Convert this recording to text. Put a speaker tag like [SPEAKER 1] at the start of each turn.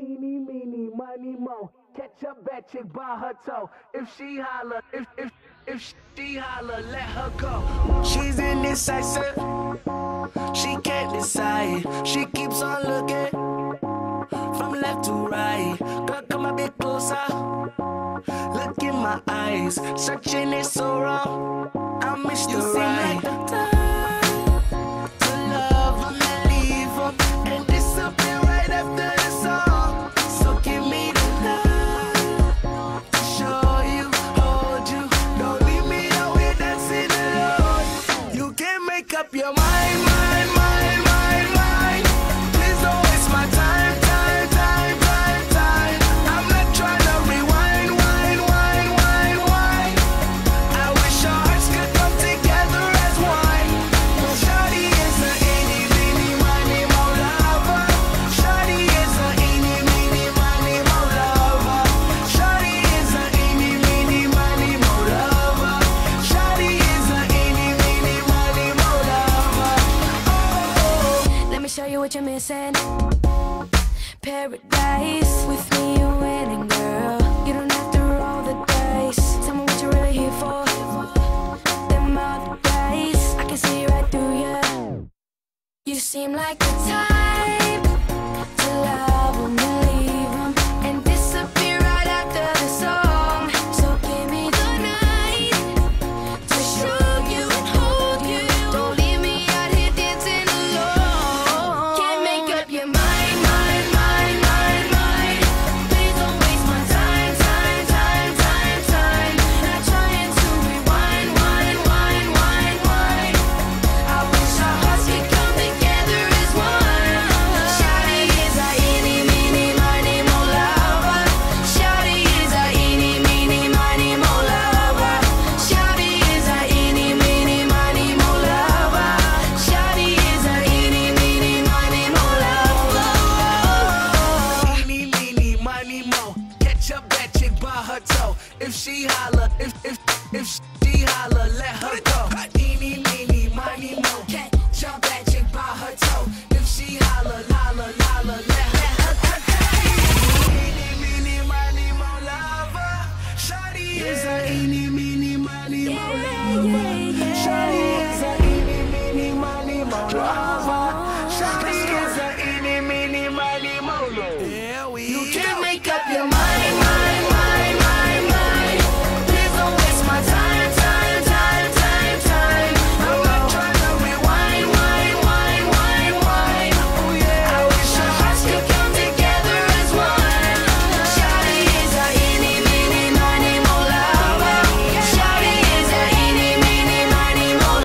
[SPEAKER 1] eeny, meeny, miny, mo. Catch a bad chick by her toe. If she holler, if she holler, let her go. She's indecisive, she can't decide. She keeps on looking from left to right. Girl, come a bit closer. Look in my eyes, searching is so wrong. I missed the right. Like the time to love and then leave her and disappear right after the song. So give me the love to show you, hold you. Don't leave me out here dancing alone. You can't make up your mind, mind, mind, mind, mind. Please don't waste my time, time, time, time, time. I'm not trying to rewind, wind, wind, wind, wind. I wish our hearts could come together as one. Shawty is a eeny, meeny, miny, mo lover. Shawty is a eeny, meeny, miny, mo lover. Shawty is a eeny, meeny, miny, mo lover. Shawty is a eeny, meeny, miny, mo lover. Oh.
[SPEAKER 2] Let me show you what you're missing. Paradise. With me you're winning, girl. You don't have to roll the dice. Tell me what you're really here for. Them other guys, I can see right through you. You seem like the type to love